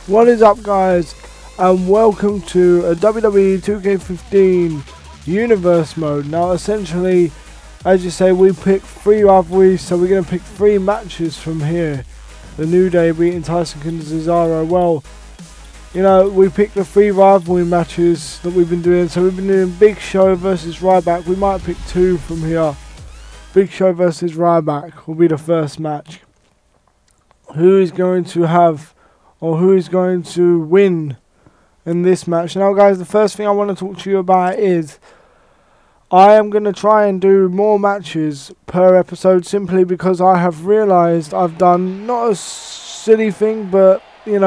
What is up, guys, and welcome to a WWE 2K15 Universe mode. Now essentially, as you say, we pick 3 rivalries, so we're going to pick 3 matches from here. The New Day beating Tyson Kidd and Cesaro. Well, you know, we picked the 3 rivalry matches that we've been doing. So we've been doing Big Show versus Ryback. We might pick 2 from here. Big Show versus Ryback will be the first match. Who is going to have, or who is going to win in this match? Now guys, the first thing I want to talk to you about is I am going to try and do more matches per episode, simply because I have realised I've done not a silly thing, but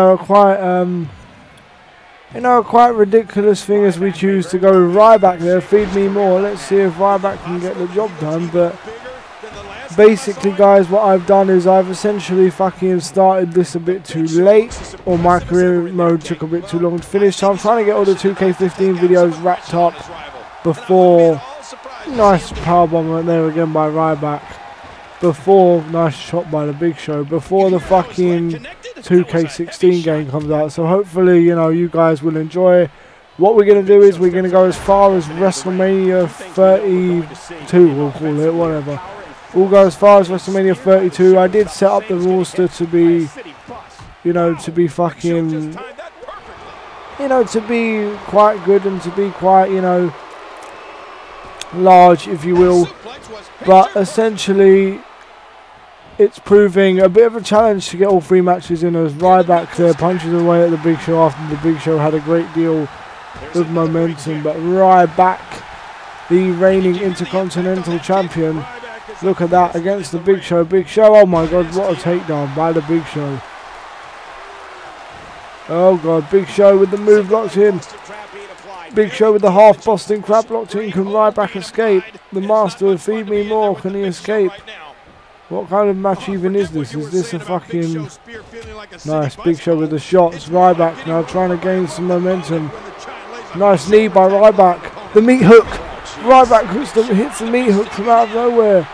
quite ridiculous thing, as we choose to go with Ryback there. Feed me more. Let's see if Ryback can get the job done. But basically, guys, what I've done is I've essentially fucking started this a bit too late, or my career mode took a bit too long to finish. So I'm trying to get all the 2K15 videos wrapped up before. Nice powerbomb there again by Ryback. Before, nice shot by the Big Show. Before the fucking 2K16 game comes out. So hopefully, you know, you guys will enjoy. What we're going to do is we're going to go as far as WrestleMania 32, we'll call it, whatever. We'll go as far as WrestleMania 32. I did set up the roster to be, to be fucking, to be quite good and to be quite, large, if you will. But essentially, it's proving a bit of a challenge to get all 3 matches in, as Ryback there punches away at the Big Show after the Big Show had a great deal of momentum. But Ryback, the reigning Intercontinental Champion, look at that against the Big Show. Big Show, oh my god, what a takedown by the Big Show. Oh god, Big Show with the move locked in. Big Show with the half Boston Crab locked in. Can Ryback escape? The Master, feed me more. Can he escape? What kind of match even is this? Is this a fucking... Nice, Big Show with the shots. Ryback now trying to gain some momentum. Nice knee by Ryback. The meat hook. Ryback hits the meat hook from out of nowhere.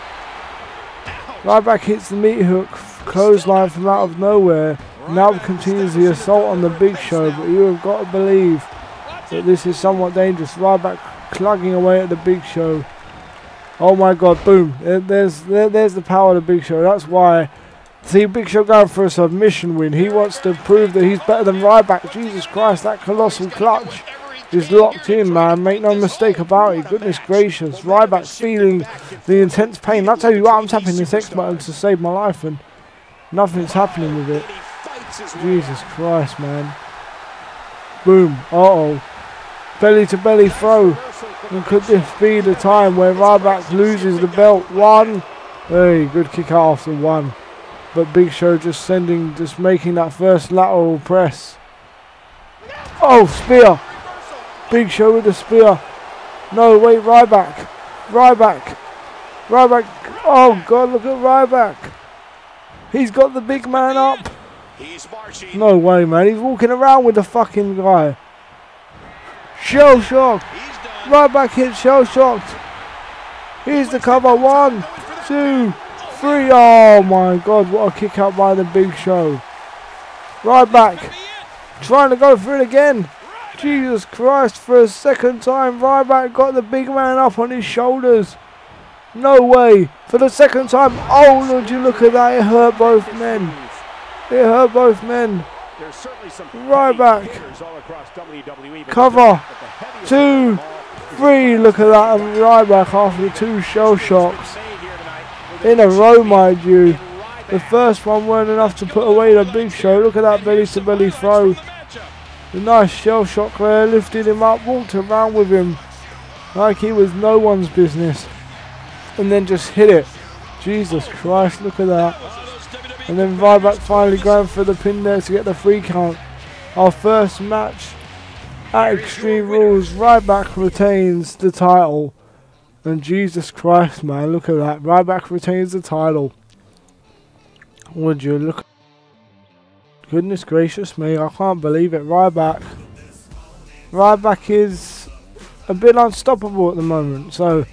Ryback hits the meat hook, clothesline from out of nowhere. Now continues the assault on the Big Show, but you have got to believe that this is somewhat dangerous. Ryback clugging away at the Big Show. Oh my god, boom. There's the power of the Big Show. That's why. See, Big Show going for a submission win. He wants to prove that he's better than Ryback. Jesus Christ, that colossal clutch is locked in, man. Make no mistake about it. Goodness gracious. Ryback's feeling the intense pain. I'll tell you what, I'm tapping this X button to save my life and nothing's happening with it. Jesus Christ, man. Boom. Uh-oh. Belly to belly throw. And could this be the time where Ryback loses the belt? 1. Hey, good kick out after 1. But Big Show just making that first lateral press. Oh, spear. Big Show with the spear. No, wait, Ryback. Ryback. Oh, God, look at Ryback. He's got the big man up. No way, man. He's walking around with the fucking guy. Shell shock. Ryback hit shell shocked. Here's the cover. 1, 2, 3. Oh, my God. What a kick out by the Big Show. Ryback trying to go for it again. Jesus Christ, for a second time, Ryback got the big man up on his shoulders. No way. For the second time. Oh, Lord, you look at that. It hurt both men. It hurt both men. Ryback. Cover. 2, 3. Look at that. And Ryback after 2 shell shocks. In a row, mind you. The first one weren't enough to put away the Big Show. Look at that belly to belly throw. The nice shell shock there, lifted him up, walked around with him like he was no one's business, and then just hit it. Jesus Christ, look at that. And then Ryback finally going for the pin there to get the 3 count. Our first match at Extreme Rules. Ryback retains the title. And Jesus Christ, man, look at that. Ryback retains the title. Would you look? Goodness gracious me, I can't believe it. Ryback is a bit unstoppable at the moment. So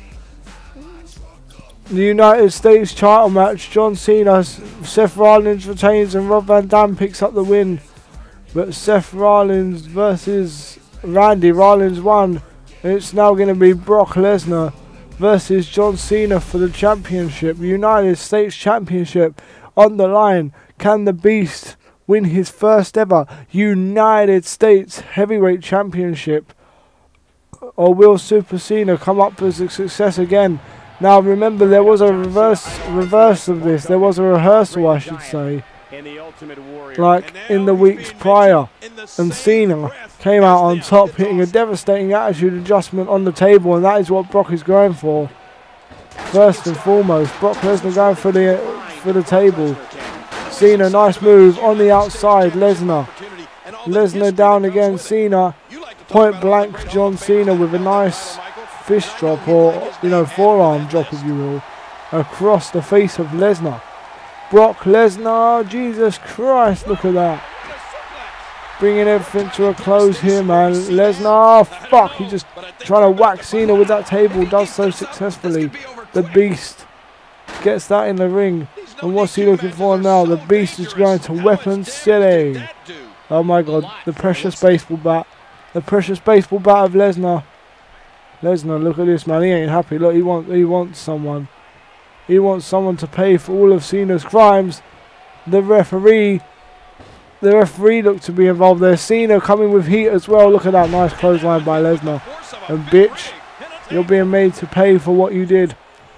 the United States title match, John Cena, Seth Rollins retains and Rob Van Dam picks up the win. But Seth Rollins versus Randy. Rollins won. It's now going to be Brock Lesnar versus John Cena for the championship. United States Championship on the line. Can the Beast win his first ever United States Heavyweight Championship? Or will Super Cena come up as a success again? Now remember, there was a reverse of this. There was a rehearsal, I should say, like in the weeks prior, and Cena came out on top, hitting a devastating attitude adjustment on the table, and that is what Brock is going for. First and foremost, Brock Lesnar going for the table. Cena, nice move on the outside. Lesnar down again. Cena, point blank. John Cena with a nice fist drop, or forearm drop, if you will, across the face of Lesnar. Brock Lesnar, Jesus Christ, look at that. Bringing everything to a close here, man. Lesnar, fuck, he's just trying to whack Cena with that table, does so successfully. The Beast gets that in the ring. And what's he looking for now? The Beast is going to Weapon City. Oh my god, the precious baseball bat. The precious baseball bat of Lesnar. Lesnar, look at this, man. He ain't happy. Look, he wants someone. He wants someone to pay for all of Cena's crimes. The referee looked to be involved there. Cena coming with heat as well. Look at that nice clothesline by Lesnar. And bitch, you're being made to pay for what you did.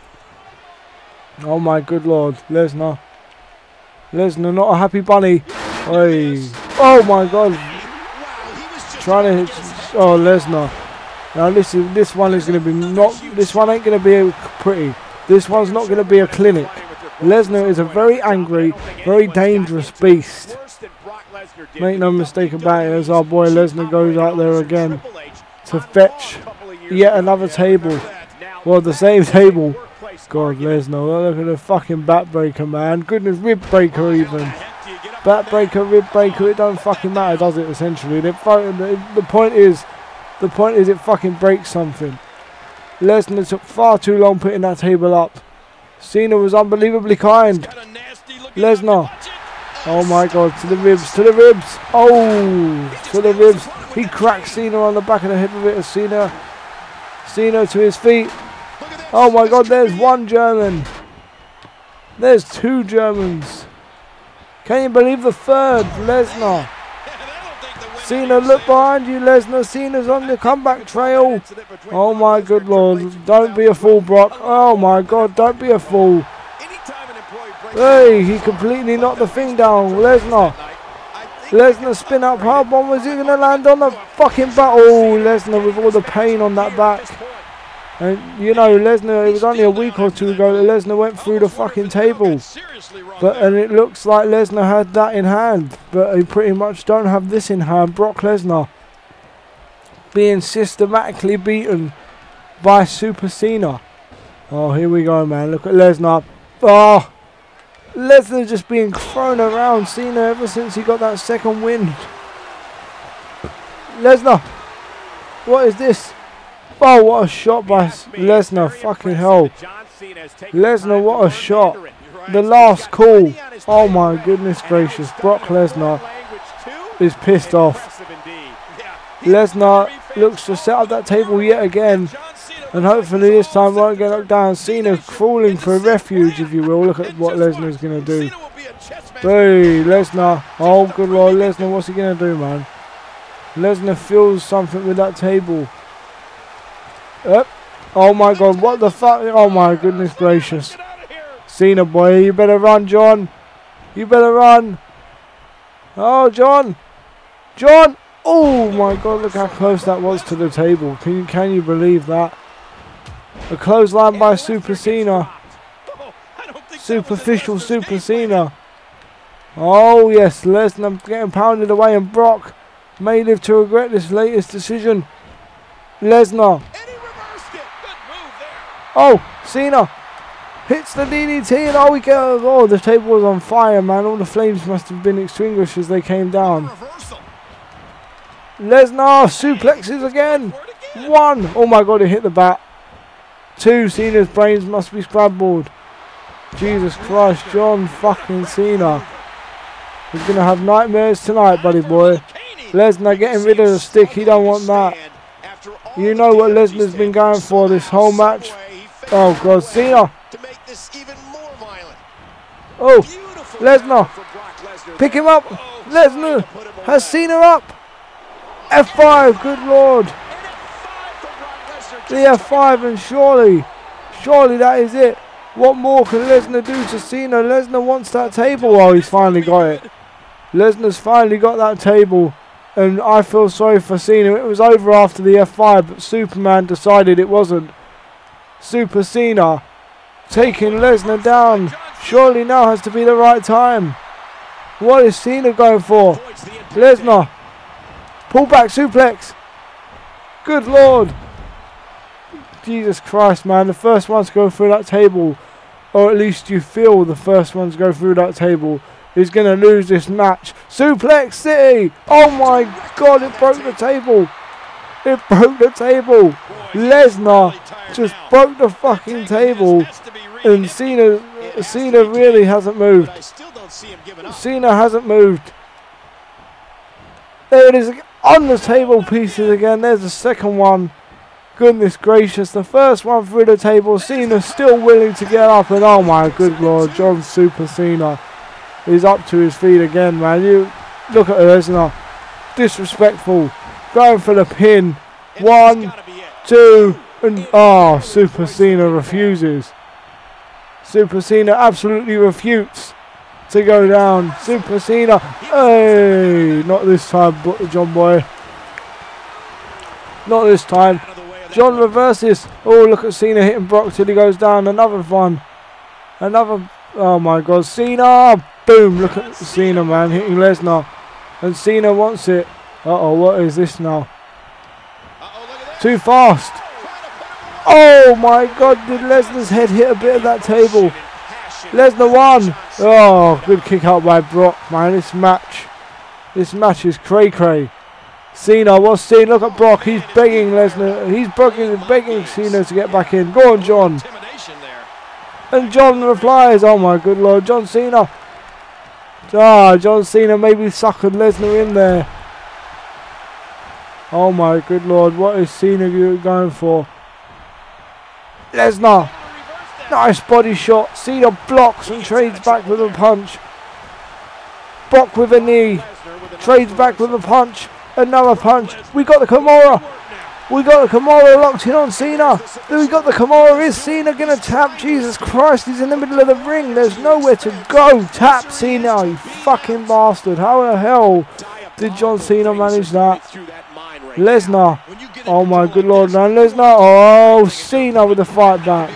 Oh my good lord, Lesnar. Lesnar, not a happy bunny. Oy. Oh my god. Trying to hit. Oh, Lesnar. Now this one is going to be this one ain't going to be pretty. This one's not going to be a clinic. Lesnar is a very angry, very dangerous beast. Make no mistake about it, as our boy Lesnar goes out there again to fetch yet another table. Well, the same table. God, Lesnar, look at the fucking backbreaker, man. Goodness, rib breaker even. Backbreaker, rib breaker, it don't fucking matter, does it, essentially? The point is it fucking breaks something. Lesnar took far too long putting that table up. Cena was unbelievably kind. Lesnar. Oh my god, to the ribs, to the ribs. Oh, to the ribs. He cracked Cena on the back of the head with it as Cena to his feet. Oh my god, there's one German. There's two Germans. Can you believe the third? Lesnar. Cena, look behind you, Lesnar. Cena's on the comeback trail. Oh my good lord. Don't be a fool, Brock. Oh my god, don't be a fool. Hey, he completely knocked the thing down. Lesnar spin up hard bomb. Was he going to land on the fucking back? Oh, Lesnar with all the pain on that back. And Lesnar, it was only a week or two ago that Lesnar went through the fucking table. And it looks like Lesnar had that in hand. But he pretty much don't have this in hand. Brock Lesnar being systematically beaten by Super Cena. Oh, here we go, man. Look at Lesnar. Oh, Lesnar just being thrown around Cena ever since he got that second win. Lesnar, what is this? Oh, what a shot by Lesnar. Fucking hell. Lesnar, what a shot. The last call. Oh my goodness gracious. Brock Lesnar is pissed off. Lesnar looks to set up that table yet again. And hopefully this time won't get knocked down. Cena crawling for refuge, if you will. Look at what Lesnar's going to do. Hey, Lesnar. Oh, good lord, Lesnar. What's he going to do, man? Lesnar feels something with that table. Yep. Oh my god, what the fuck? Oh my goodness gracious. Cena, boy, you better run, John. You better run. Oh, John. John. Oh my god, look how close that was to the table. Can you believe that? A clothesline by Super Cena. Superficial Super Cena. Oh yes, Lesnar getting pounded away, and Brock may live to regret this latest decision. Lesnar. Oh, Cena hits the DDT, and oh, we go. Oh, the table was on fire, man. All the flames must have been extinguished as they came down. Lesnar suplexes again. One. Oh my god, he hit the bat. Two. Cena's brains must be scrambled. Jesus Christ, John fucking Cena. He's going to have nightmares tonight, buddy boy. Lesnar getting rid of the stick. He don't want that. You know what Lesnar's been going for this whole match. Oh, God. Cena. Oh, Lesnar. Pick him up. Lesnar has Cena up. F5. Good Lord. The F5 and surely that is it. What more can Lesnar do to Cena? Lesnar wants that table. Oh, he's finally got it. Lesnar's finally got that table. And I feel sorry for Cena. It was over after the F5, but Superman decided it wasn't. Super Cena taking Lesnar down. Surely now has to be the right time. What is Cena going for? Lesnar. Pull back suplex. Good Lord. Jesus Christ, man. The first ones to go through that table, or at least you feel the first ones to go through that table, is going to lose this match. Suplex City. Oh my God, it broke the table. It broke the table. Lesnar just broke the fucking table. And Cena really hasn't moved. Cena hasn't moved. There it is on the table pieces again. There's the second one. Goodness gracious. The first one through the table. Cena's still willing to get up. And oh my good Lord. John Super Cena is up to his feet again, man. You look at Lesnar. Disrespectful. Going for the pin. 1, 2, and oh, Super Cena refuses. Super Cena absolutely refutes to go down. Super Cena. Hey, not this time, John boy. Not this time. John reverses. Oh, look at Cena hitting Brock till he goes down. Another one. Another. Oh my God. Cena. Boom. Look at Cena, man, hitting Lesnar. And Cena wants it. Uh-oh, what is this now? Too fast. Oh my God, did Lesnar's head hit a bit of that table? Lesnar won. Oh, good kick out by Brock, man. This match is cray-cray. Cena, what's Cena? Look at Brock. He's begging Lesnar. He's begging Cena to get back in. Go on, John. And John replies, oh my good Lord, John Cena. Ah, John Cena maybe suckered Lesnar in there. Oh my good Lord, what is Cena going for? Lesnar. Nice body shot. Cena blocks and trades back with a punch. Brock with a knee. Trades back with a punch. Another punch. We got the Kimura. We got the Kimura locked in on Cena. We got the Kimura. Is Cena going to tap? Jesus Christ, he's in the middle of the ring. There's nowhere to go. Tap Cena, you fucking bastard. How the hell did John Cena manage that? Lesnar. Oh my good Lord, man. Lesnar. Oh, Cena with the fight back.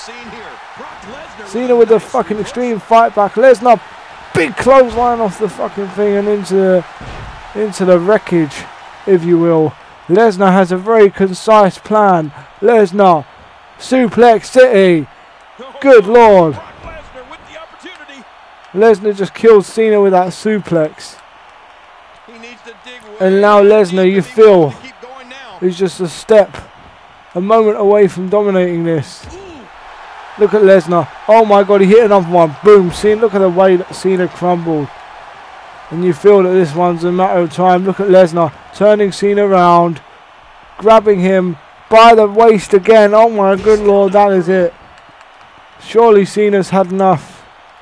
Cena with the fucking extreme fight back. Lesnar. Big clothesline off the fucking thing and into the wreckage, if you will. Lesnar has a very concise plan. Lesnar. Suplex City. Good Lord. Lesnar just killed Cena with that suplex. And now Lesnar, you feel, is just a moment away from dominating this. Look at Lesnar. Oh my God, he hit another one. Boom. Look at the way that Cena crumbled. And you feel that this one's a matter of time. Look at Lesnar turning Cena around, grabbing him by the waist again. Oh my good Lord, that is it. Surely Cena's had enough.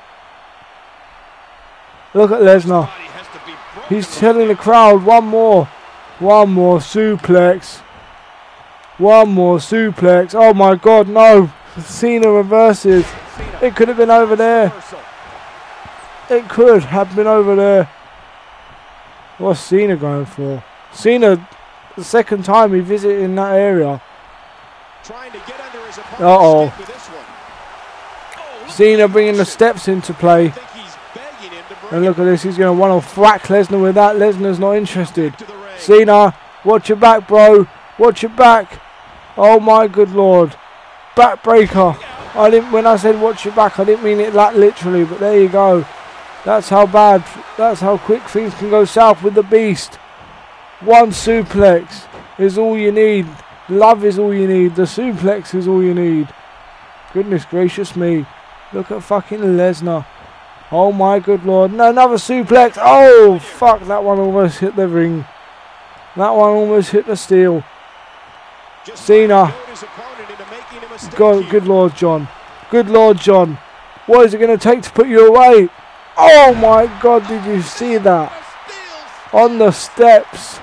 Look at Lesnar. He's telling the crowd one more suplex. One more suplex. Oh my God, no. Cena reverses. It could have been over there. It could have been over there. What's Cena going for? Cena, the second time he visited in that area. Uh-oh. Cena bringing the steps into play. And look at this, he's going to want to whack Lesnar with that. Lesnar's not interested. Cena, watch your back, bro. Watch your back. Oh my good Lord. Backbreaker. When I said watch your back, I didn't mean it that literally, but there you go. That's how bad, that's how quick things can go south with the Beast. One suplex is all you need. Love is all you need. The suplex is all you need. Goodness gracious me. Look at fucking Lesnar. Oh my good lord. No, another suplex. Oh, fuck. That one almost hit the ring. That one almost hit the steel. Cena. God, good lord, John. Good lord, John. What is it going to take to put you away? Oh my god, did you see that? On the steps.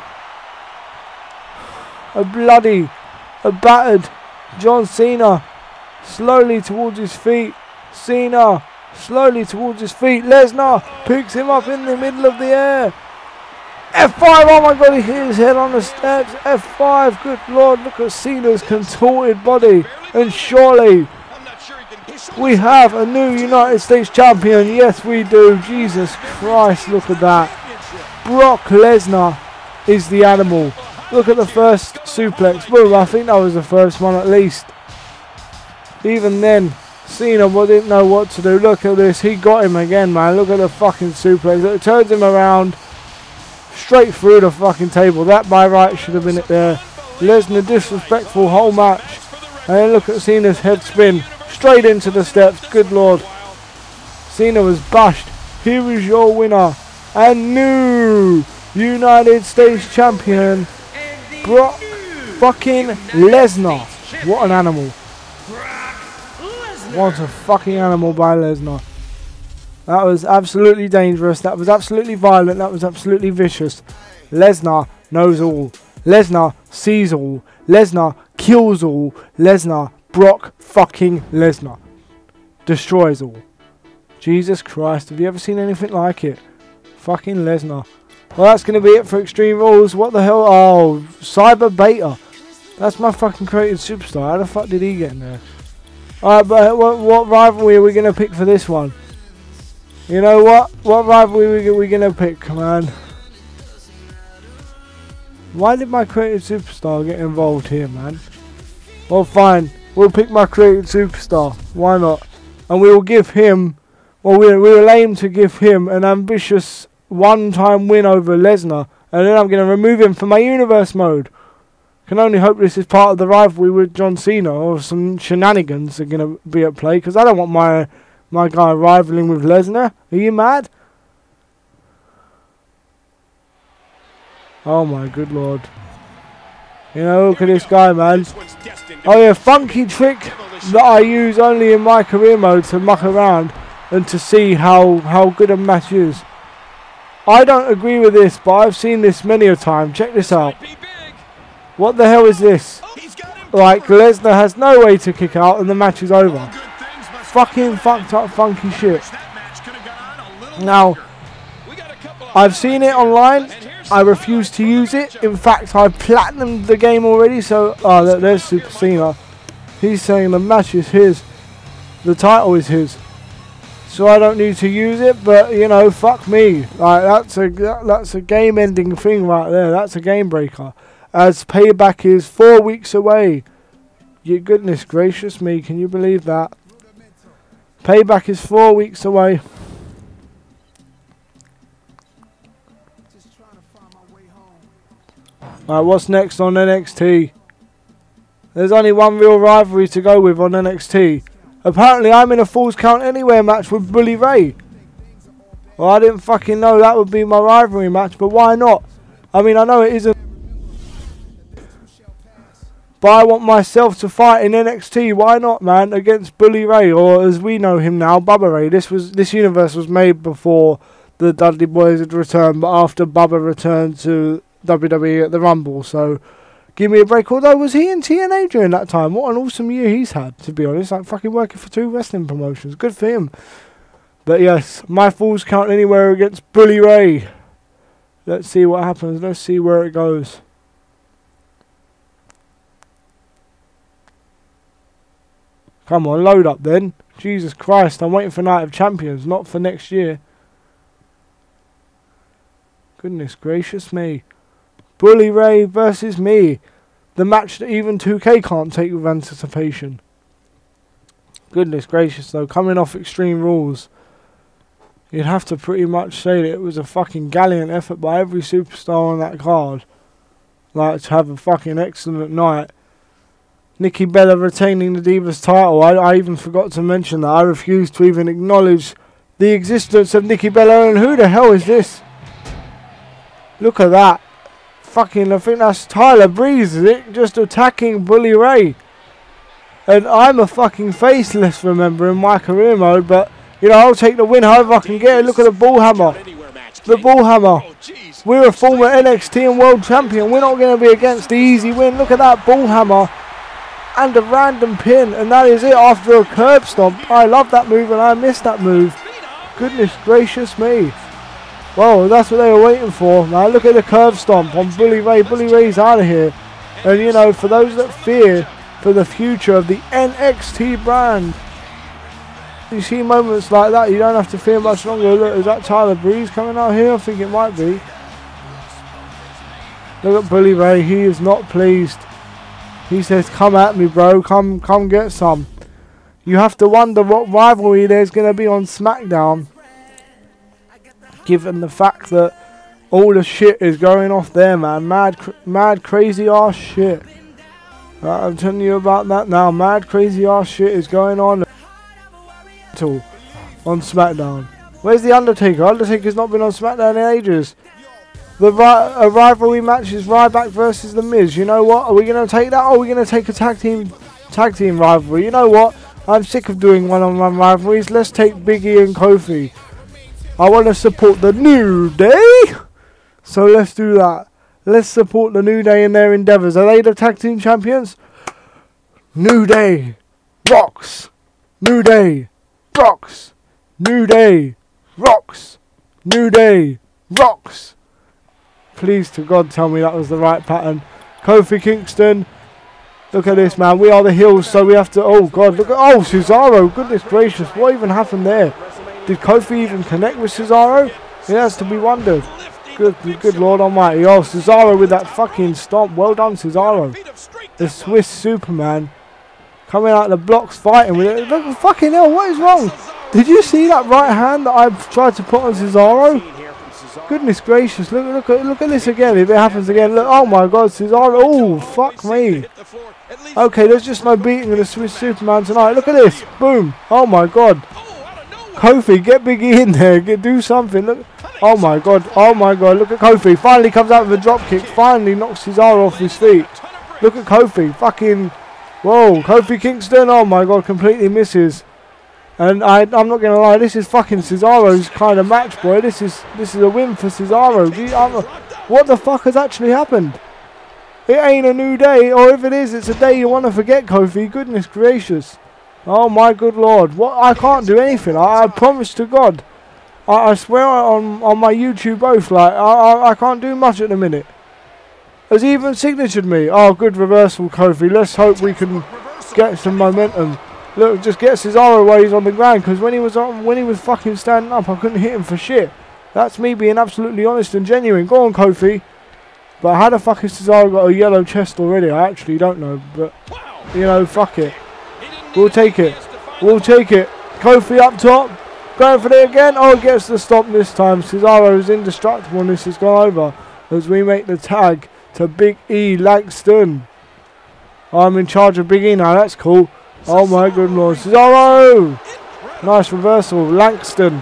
A battered John Cena. Slowly towards his feet. Cena. Slowly towards his feet. Lesnar picks him up in the middle of the air. F5. Oh my god, he hit his head on the steps. F5. Good lord, look at Cena's contorted body. And surely we have a new United States champion. Yes, we do. Jesus Christ, look at that. Brock Lesnar is the animal. Look at the first suplex. Boom, I think that was the first one at least. Even then, Cena didn't know what to do. Look at this. He got him again, man. Look at the fucking suplex. It turns him around straight through the fucking table. That by right should have been it there. Lesnar disrespectful whole match. And then look at Cena's head spin. Straight into the steps. Good lord. Cena was bashed. Here is your winner. And new United States champion, Brock fucking Lesnar. What an animal. What a fucking animal by Lesnar. That was absolutely dangerous. That was absolutely violent. That was absolutely vicious. Lesnar knows all. Lesnar sees all. Lesnar kills all. Lesnar, Brock fucking Lesnar, destroys all. Jesus Christ, have you ever seen anything like it? Fucking Lesnar. Well, that's going to be it for Extreme Rules. What the hell? Oh, Cyber Beta. That's my fucking created superstar. How the fuck did he get in there? Alright, but what rivalry are we going to pick for this one? You know what? What rivalry are we going to pick, man? Why did my created superstar get involved here, man? Well, fine. We'll pick my created superstar. Why not? And we will give him, well, we will aim to give him an ambitious one-time win over Lesnar. And then I'm going to remove him from my universe mode. Can only hope this is part of the rivalry with John Cena, or some shenanigans are going to be at play, because I don't want my guy rivaling with Lesnar. Are you mad? Oh my good lord. You know, look at this guy, man. Oh yeah, funky trick that I use only in my career mode to muck around and to see how good a match is. I don't agree with this, but I've seen this many a time. Check this out. What the hell is this? Like, Lesnar has no way to kick out and the match is over. Fucking fucked up funky shit. Now, I've seen it online. I refuse to use it. In fact, I've platinumed the game already. So, there's Super Cena. He's saying the match is his. The title is his. So I don't need to use it. But, you know, fuck me. Like, that's a game-ending thing right there. That's a game breaker. As Payback is 4 weeks away. Your goodness gracious me. Can you believe that? Payback is 4 weeks away. Alright, what's next on NXT? There's only one real rivalry to go with on NXT. Apparently I'm in a Falls Count Anywhere match with Bully Ray. Well, I didn't fucking know that would be my rivalry match, but why not? I mean, I know it isn't, but I want myself to fight in NXT. Why not, man? Against Bully Ray, or as we know him now, Bubba Ray. This universe was made before the Dudley Boys had returned, but after Bubba returned to WWE at the Rumble. So give me a break. Although, was he in TNA during that time? What an awesome year he's had, to be honest. Like, fucking working for 2 wrestling promotions. Good for him. But yes, my Falls Count Anywhere against Bully Ray. Let's see what happens. Let's see where it goes. Come on, load up then. Jesus Christ, I'm waiting for Night of Champions, not for next year. Goodness gracious me. Bully Ray versus me. The match that even 2K can't take with anticipation. Goodness gracious though, coming off Extreme Rules, you'd have to pretty much say that it was a fucking gallant effort by every superstar on that card. Like, to have a fucking excellent night. Nikki Bella retaining the Divas title. I even forgot to mention that. I refuse to even acknowledge the existence of Nikki Bella. And who the hell is this? Look at that. Fucking, I think that's Tyler Breeze, is it? Just attacking Bully Ray. And I'm a fucking faceless, remember, in my career mode. But, you know, I'll take the win however I can get it. Look at the ball hammer. The ball hammer. We're a former NXT and world champion. We're not going to be against the easy win. Look at that ball hammer. And a random pin. And that is it after a curb stomp. I love that move and I missed that move. Goodness gracious me. Well, that's what they were waiting for. Now look at the curb stomp on Bully Ray. Bully Ray's out of here. And you know, for those that fear for the future of the NXT brand, you see moments like that, you don't have to fear much longer. Look, is that Tyler Breeze coming out here? I think it might be. Look at Bully Ray, he is not pleased. He says, come at me bro, come get some. You have to wonder what rivalry there's going to be on SmackDown, given the fact that all the shit is going off there, man. Mad crazy ass shit. I'm telling you about that now. Mad crazy ass shit is going on SmackDown. Where's the Undertaker? Undertaker's not been on SmackDown in ages. A rivalry match is Ryback versus The Miz. You know what? Are we going to take that? Or are we going to take a tag team rivalry? You know what? I'm sick of doing one-on-one rivalries. Let's take Big E and Kofi. I want to support the New Day. So let's do that. Let's support the New Day in their endeavours. Are they the tag team champions? New Day rocks. New Day rocks. New Day rocks. New Day rocks. Please to God tell me that was the right pattern. Kofi Kingston. Look at this, man. We are the heels, so we have to... Oh, God. Look at... Oh, Cesaro. Goodness gracious. What even happened there? Did Kofi even connect with Cesaro? It has to be wondered. Good Lord Almighty. Oh, Cesaro with that fucking stomp. Well done, Cesaro. The Swiss Superman. Coming out of the blocks fighting with it. Look, fucking hell. What is wrong? Did you see that right hand that I've tried to put on Cesaro? Goodness gracious, look at this again. If it happens again, look, oh my God, Cesaro, oh fuck me. Okay, there's just no beating of the Swiss Superman tonight. Look at this, boom, oh my God. Kofi, get Big E in there, do something. Look, oh my God, look at Kofi. Finally comes out with a drop kick, finally knocks Cesaro off his feet. Look at Kofi, fucking, whoa, Kofi Kingston, oh my God, completely misses. And I'm not going to lie, this is fucking Cesaro's kind of match, boy. This is a win for Cesaro. What the fuck has actually happened? It ain't a New Day, or if it is, it's a day you want to forget, Kofi. Goodness gracious. Oh my good Lord. What? I can't do anything. I promise to God. I swear on my YouTube oath, like, I can't do much at the minute. Has he even signatured me? Oh, good reversal, Kofi. Let's hope we can get some momentum. Look, just get Cesaro while he's on the ground, because when he was fucking standing up, I couldn't hit him for shit. That's me being absolutely honest and genuine. Go on, Kofi. But how the fuck has Cesaro got a yellow chest already? I actually don't know, but you know, fuck it. We'll take it. We'll take it. Kofi up top, going for it again. Oh, gets the stop this time. Cesaro is indestructible, and this has gone over as we make the tag to Big E Langston. I'm in charge of Big E now. That's cool. Oh my good Lord, Cesaro! Nice reversal, Langston.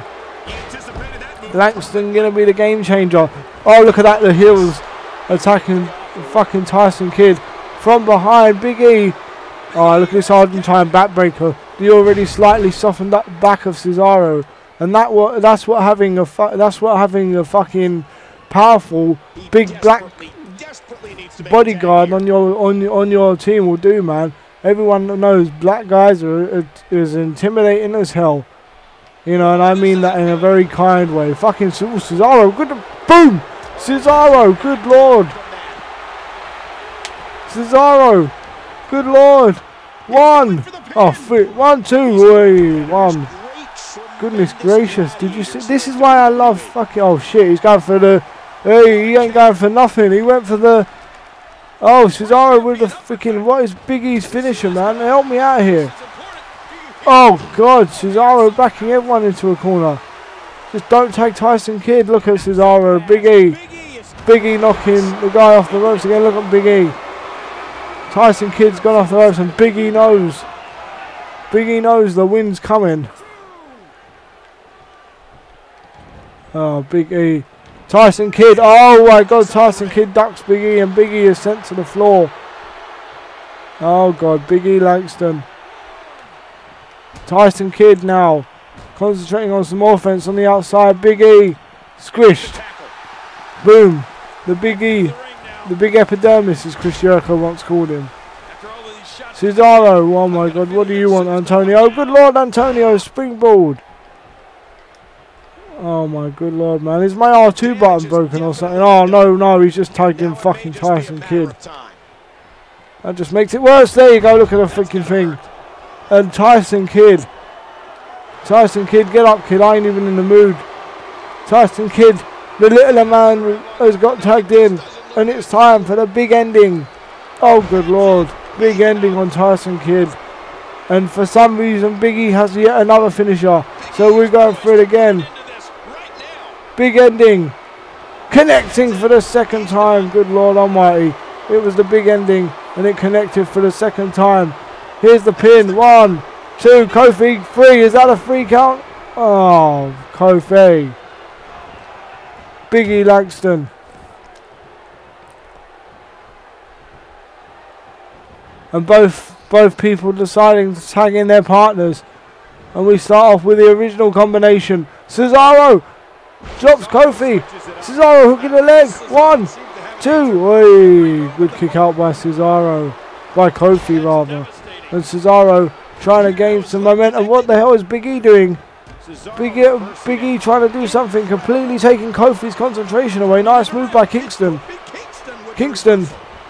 Langston gonna be the game changer. Oh, look at that, the heels attacking fucking Tyson Kidd from behind. Big E. Oh, look at this Argentine backbreaker. The already slightly softened up back of Cesaro, and that's what having a fucking powerful big black bodyguard on your team will do, man. Everyone knows black guys are as intimidating as hell. You know, and I mean that in a very kind way. Fucking Cesaro, good, boom! Cesaro, good Lord! Cesaro, good Lord! One! Oh, 1, 2, wait, 1. Goodness gracious, did you see? This is why I love fucking, oh shit, he's going for the, hey, he ain't going for nothing, he went for the, oh, Cesaro with the freaking, what is Big E's finisher, man? Help me out here. Oh, God, Cesaro backing everyone into a corner. Just don't take Tyson Kidd. Look at Cesaro, Big E. Big E knocking the guy off the ropes again. Look at Big E. Tyson Kidd's gone off the ropes and Big E knows. Big E knows the win's coming. Oh, Big E. Tyson Kidd. Oh my God, Tyson Kidd ducks Big E and Big E is sent to the floor. Oh God, Big E Langston. Tyson Kidd now concentrating on some offense on the outside. Big E squished. Boom. The Big E, the big epidermis, as Chris Jericho once called him. Cesaro. Oh my God, what do you want, Antonio? Good Lord, Antonio, springboard. Oh my good Lord, man. Is my R2 button broken or something? Oh no, he's just tagging fucking Tyson Kidd. That just makes it worse. There you go, look at the freaking thing. And Tyson Kidd, get up, kid. I ain't even in the mood. Tyson Kidd, the littler man, has got tagged in. And it's time for the big ending. Oh good Lord, big ending on Tyson Kidd. And for some reason, Big E has yet another finisher. So we're going for it again. Big ending. Connecting for the second time. Good Lord Almighty. It was the big ending. And it connected for the second time. Here's the pin. 1, 2. Kofi. 3. Is that a 3 count? Oh, Kofi. Big E Langston. And both people deciding to tag in their partners. And we start off with the original combination. Cesaro drops Kofi. Cesaro hooking the leg. 1, 2. Oy, good kick out by Cesaro. By Kofi rather. And Cesaro trying to gain some momentum. What the hell is Big E doing? Big E trying to do something, completely taking Kofi's concentration away. Nice move by Kingston. Kingston.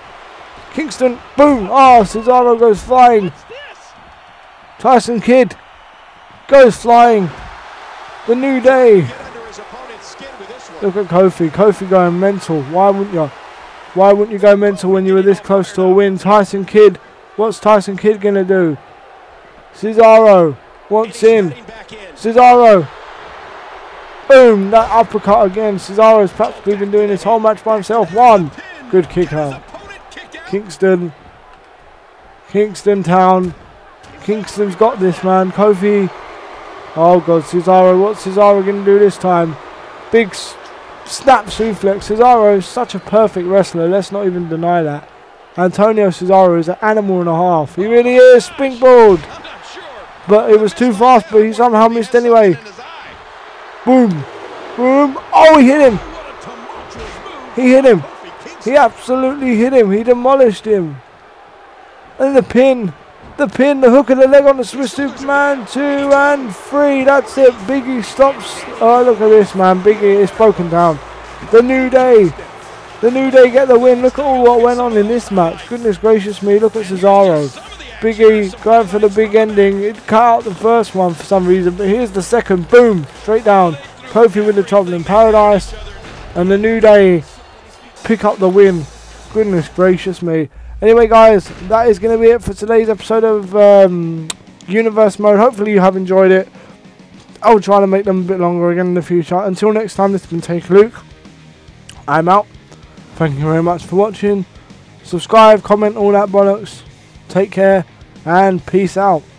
Boom. Oh, Cesaro goes flying. Tyson Kidd goes flying. The New Day. Look at Kofi. Kofi going mental. Why wouldn't you? Why wouldn't you go mental when you were this close to a win? Tyson Kidd. What's Tyson Kidd going to do? Cesaro wants in. Cesaro. Boom. That uppercut again. Cesaro's practically been doing this whole match by himself. 1. Good kick out. Kingston Town. Kingston's got this, man. Kofi. Oh God, Cesaro. What's Cesaro going to do this time? Big snap suplex. Cesaro is such a perfect wrestler. Let's not even deny that. Antonio Cesaro is an animal and a half. He really is. Springboard. But it was too fast, but he somehow missed anyway. Boom. Boom. Oh, he hit him. He hit him. He absolutely hit him. He demolished him. And the pin. The hook of the leg on the Swiss Superman. 2 and 3. That's it. Big E stops. Oh, look at this, man. Big E is broken down. The New Day. The New Day get the win. Look at all what went on in this match. Goodness gracious me. Look at Cesaro. Big E going for the big ending. It cut out the first one for some reason. But here's the second. Boom. Straight down. Kofi with the Trouble in Paradise. And the New Day pick up the win. Goodness gracious me. Anyway guys, that is going to be it for today's episode of Universe Mode. Hopefully you have enjoyed it. I'll try to make them a bit longer again in the future. Until next time, this has been Take Luke. I'm out. Thank you very much for watching. Subscribe, comment, all that bollocks. Take care and peace out.